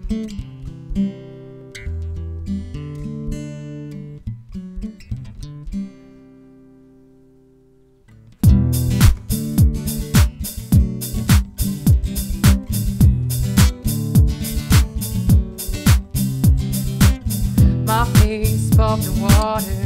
My face above the water.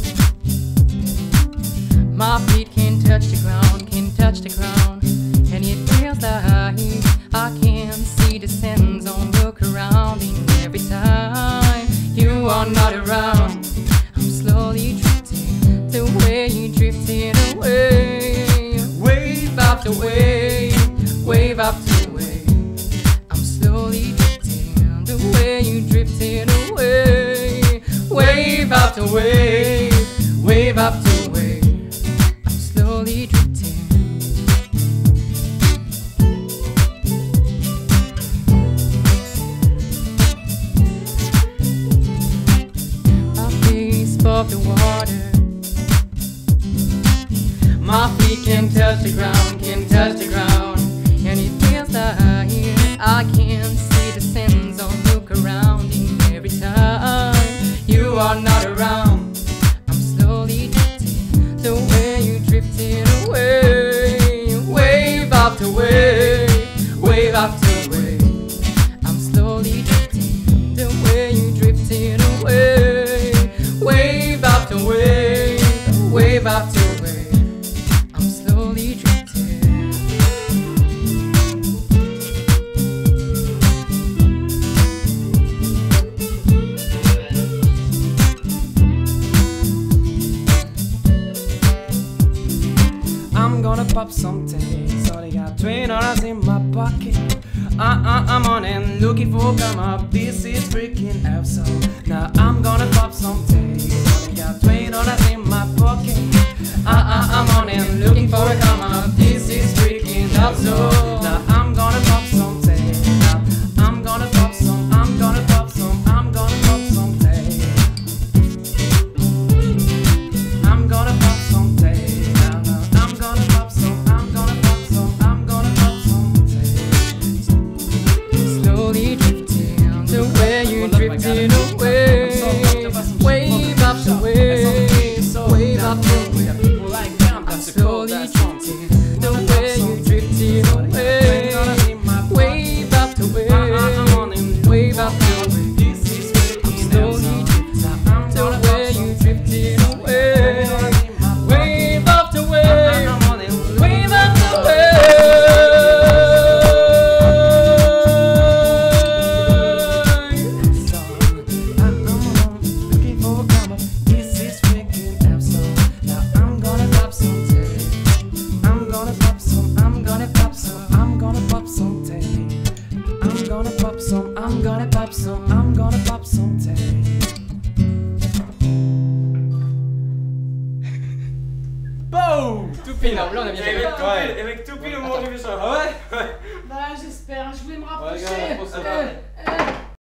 My feet can't touch the ground, can't touch the ground. And it feels like I can't see the sands on look around. And every time you are not around, I'm slowly drifting the way you drifted away. Wave after wave, wave after wave. I'm slowly drifting the way you drifted away. Wave after wave, wave after wave. I'm slowly drifting. My face above the water. My feet can't touch the ground, can't touch the ground. And it feels like I can't see the sands on look around. And every time you are not around, I'm slowly drifting the way you drifted away. Wave after wave, wave after wave. I'm slowly drifting the way you drifted away. Wave after wave, wave after wave. I'm slowly drifting. I'm gonna pop some tags. Only got $20 in my pocket. I'm on and looking for come up. This is freaking awesome. Now I'm gonna pop some tags. Only got $20 in my pocket. I'm on and looking for a come up. This is freaking awesome. Now I'm gonna pop some tags. Now I'm gonna pop some. I'm gonna pop some. I'm gonna pop some tags. I'm gonna pop some tags. Now I'm gonna pop some. I'm gonna pop some. I'm gonna pop some tags. Slowly drifting the way you drifted away. Wave after wave, wave after wave. I'm slowly drifting the way you drifted away. Wave after wave, wave after wave. I'm slowly drifting the way you drifted away. Wave after wave, wave after wave. Looking for a come up. This is freaking awesome. Now I'm gonna pop some tags. I'm gonna pop some. I'm gonna pop some. I'm gonna pop some tags. I'm gonna pop some. I'm gonna pop some. I'm gonna pop some tags. Boom! Tout pile, là on a bien fait. Ouais, avec tout pile au moment où j'ai vu ça. Ah ouais? Bah j'espère, je voulais me Ouais, rapprocher. gars, faut savoir.